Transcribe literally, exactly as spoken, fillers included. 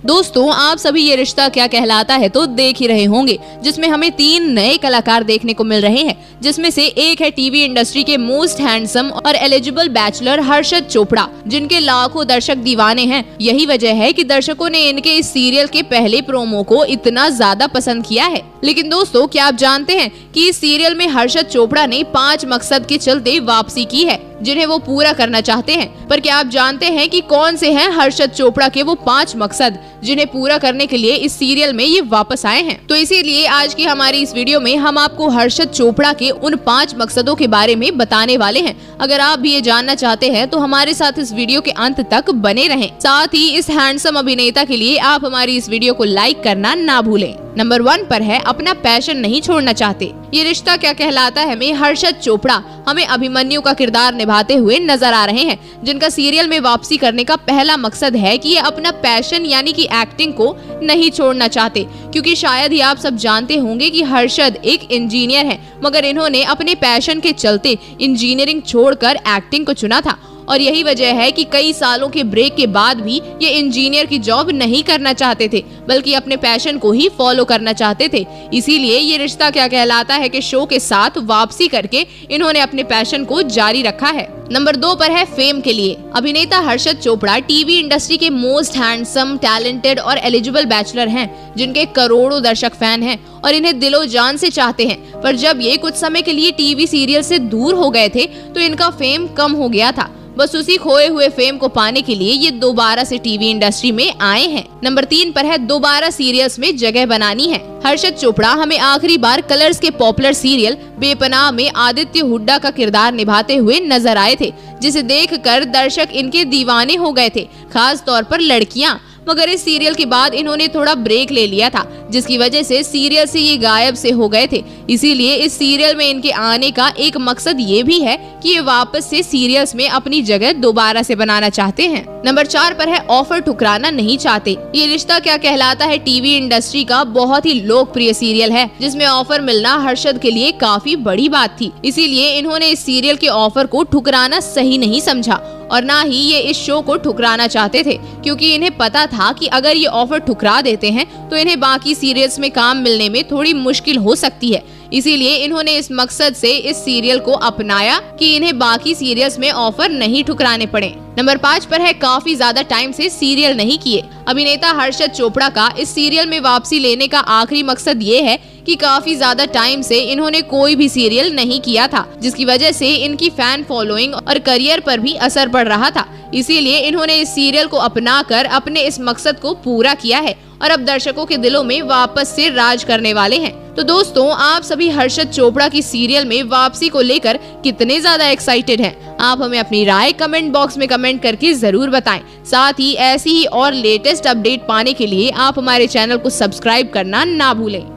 दोस्तों आप सभी ये रिश्ता क्या कहलाता है तो देख ही रहे होंगे, जिसमें हमें तीन नए कलाकार देखने को मिल रहे हैं, जिसमें से एक है टीवी इंडस्ट्री के मोस्ट हैंडसम और एलिजिबल बैचलर हर्षद चोपड़ा, जिनके लाखों दर्शक दीवाने हैं। यही वजह है कि दर्शकों ने इनके इस सीरियल के पहले प्रोमो को इतना ज्यादा पसंद किया है। लेकिन दोस्तों क्या आप जानते हैं कि इस सीरियल में हर्षद चोपड़ा ने पांच मकसद के चलते वापसी की है, जिन्हें वो पूरा करना चाहते हैं। पर क्या आप जानते हैं कि कौन से हैं हर्षद चोपड़ा के वो पांच मकसद जिन्हें पूरा करने के लिए इस सीरियल में ये वापस आए हैं? तो इसीलिए आज की हमारी इस वीडियो में हम आपको हर्षद चोपड़ा के उन पांच मकसदों के बारे में बताने वाले हैं। अगर आप भी ये जानना चाहते हैं तो हमारे साथ इस वीडियो के अंत तक बने रहें। साथ ही इस हैंडसम अभिनेता के लिए आप हमारी इस वीडियो को लाइक करना ना भूलें। नंबर वन पर है अपना पैशन नहीं छोड़ना चाहते। ये रिश्ता क्या कहलाता है में हर्षद चोपड़ा हमें अभिमन्यु का किरदार निभाते हुए नजर आ रहे हैं, जिनका सीरियल में वापसी करने का पहला मकसद है कि ये अपना पैशन यानी कि एक्टिंग को नहीं छोड़ना चाहते। क्योंकि शायद ही आप सब जानते होंगे कि हर्षद एक इंजीनियर है, मगर इन्होंने अपने पैशन के चलते इंजीनियरिंग छोड़कर एक्टिंग को चुना था। और यही वजह है कि कई सालों के ब्रेक के बाद भी ये इंजीनियर की जॉब नहीं करना चाहते थे, बल्कि अपने पैशन को ही फॉलो करना चाहते थे। इसीलिए ये रिश्ता क्या कहलाता है कि शो के साथ वापसी करके इन्होंने अपने पैशन को जारी रखा है। नंबर दो पर है फेम के लिए। अभिनेता हर्षद चोपड़ा टीवी इंडस्ट्री के मोस्ट हैंडसम, टैलेंटेड और एलिजिबल बैचलर हैं, जिनके करोड़ों दर्शक फैन हैं और इन्हें दिलो जान से चाहते हैं। पर जब ये कुछ समय के लिए टीवी सीरियल से दूर हो गए थे तो इनका फेम कम हो गया था। बस उसी खोए हुए फेम को पाने के लिए ये दोबारा से टीवी इंडस्ट्री में आए हैं। नंबर तीन पर है दोबारा सीरियल्स में जगह बनानी है। हर्षद चोपड़ा हमें आखिरी बार कलर्स के पॉपुलर सीरियल बेपनाह में आदित्य हुड्डा का किरदार निभाते हुए नजर आए थे, जिसे देखकर दर्शक इनके दीवाने हो गए थे, खास तौर पर लड़कियां। मगर इस सीरियल के बाद इन्होंने थोड़ा ब्रेक ले लिया था, जिसकी वजह से सीरियल से ये गायब से हो गए थे। इसीलिए इस सीरियल में इनके आने का एक मकसद ये भी है कि ये वापस से सीरियल्स में अपनी जगह दोबारा से बनाना चाहते हैं। नंबर चार पर है ऑफर ठुकराना नहीं चाहते। ये रिश्ता क्या कहलाता है टीवी इंडस्ट्री का बहुत ही लोकप्रिय सीरियल है, जिसमें ऑफर मिलना हर्षद के लिए काफी बड़ी बात थी। इसीलिए इन्होंने इस सीरियल के ऑफर को ठुकराना सही नहीं समझा और ना ही ये इस शो को ठुकराना चाहते थे, क्योंकि इन्हें पता था कि अगर ये ऑफर ठुकरा देते हैं तो इन्हें बाकी सीरियल्स में काम मिलने में थोड़ी मुश्किल हो सकती है। इसीलिए इन्होंने इस मकसद से इस सीरियल को अपनाया कि इन्हें बाकी सीरियल्स में ऑफर नहीं ठुकराने पड़े। नंबर पाँच पर है काफी ज्यादा टाइम से सीरियल नहीं किए। अभिनेता हर्षद चोपड़ा का इस सीरियल में वापसी लेने का आखिरी मकसद ये है कि काफी ज्यादा टाइम से इन्होंने कोई भी सीरियल नहीं किया था, जिसकी वजह से इनकी फैन फॉलोइंग और करियर पर भी असर पड़ रहा था। इसीलिए इन्होंने इस सीरियल को अपनाकर अपने इस मकसद को पूरा किया है और अब दर्शकों के दिलों में वापस से राज करने वाले हैं। तो दोस्तों आप सभी हर्षद चोपड़ा की सीरियल में वापसी को लेकर कितने ज्यादा एक्साइटेड हैं? आप हमें अपनी राय कमेंट बॉक्स में कमेंट करके जरूर बताएं। साथ ही ऐसी ही और लेटेस्ट अपडेट पाने के लिए आप हमारे चैनल को सब्सक्राइब करना ना भूलें।